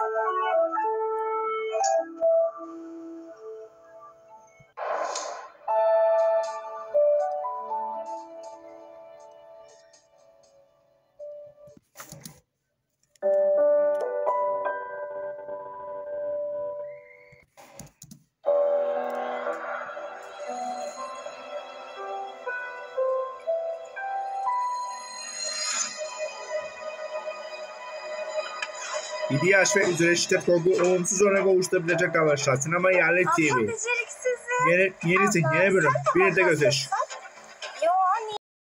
İhtiyaç ve üzere şiddet korku olumsuz örnek oluşturabilecek arkadaşlar. Sinema Yerli TV. Yeni zihniyene bölüm. Bir de gözeş.